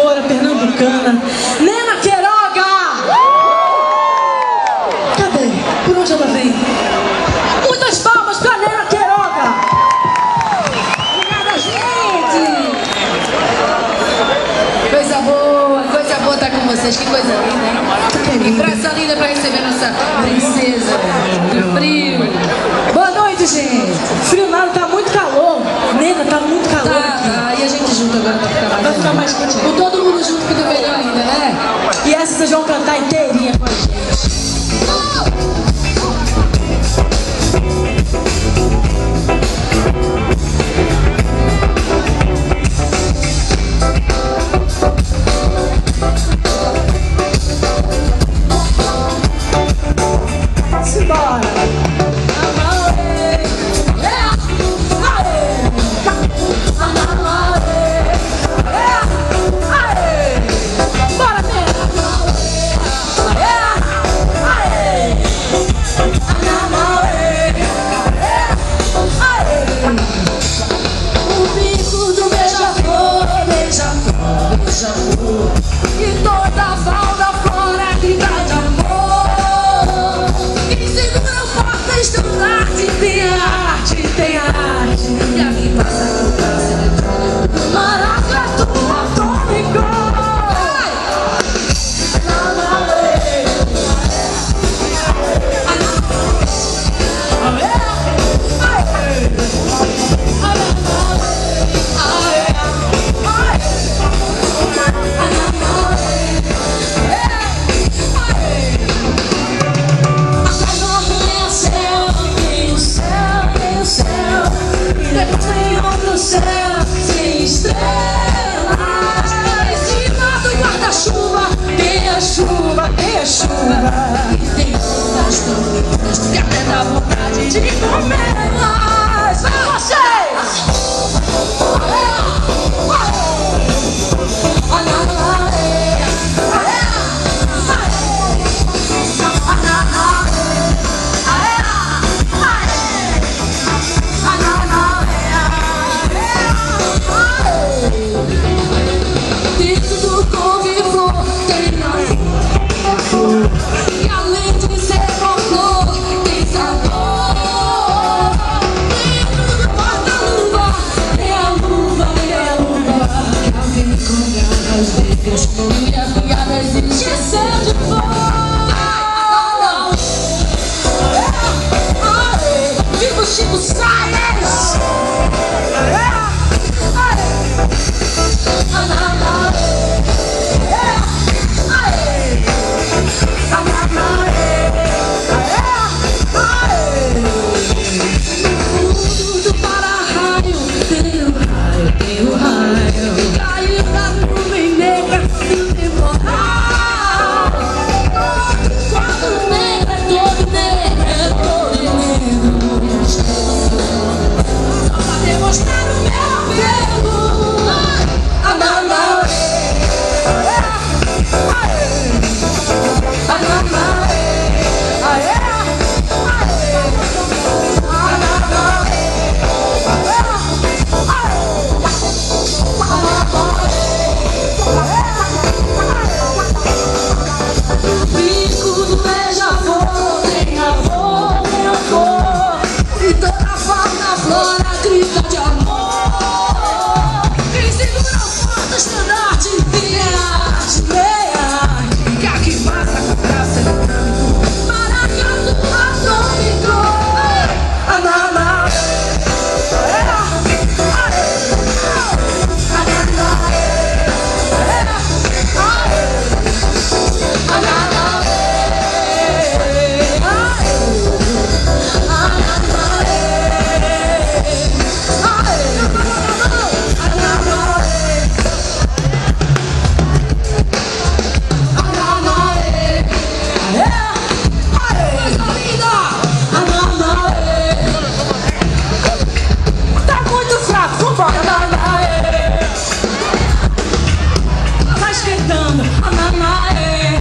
cantora pernambucana, Nena Queiroga! Cadê? Por onde ela vem? Muitas palmas pra Nena Queiroga! Obrigada, gente! Coisa boa estar com vocês, que coisa linda, hein? Que praça linda pra receber nossa princesa do frio. Boa noite, gente! Frio nada, tá muito calor. Nena, tá muito calor aqui. Tá, e a gente junto agora pra ficar mais Vai ficar mais quente. com todo mundo junto, fica melhor ainda, né? E essa vocês vão cantar inteirinha com a gente. Simbora! E toda a falda flora grita de amor. Quem segura o porta estandarte tem arte, tem arte. E a quem passa com o braço eletrônico, maracatu atômico. Tem outro céu sem estrelas. Em cima do guarda-chuva tem a chuva, tem a chuva. E tem tantas dúvidas que até dá vontade de comê-las. Vai vocês! Dentro do couve-flor tem amor. E além de ser flor, tem sabor. Dentro do porta-luva tem a luva, tem a luva. Que alguém com garras negras e afiadas e esqueceu de pôr. Viva o Chico Sainz! Vai esquentando,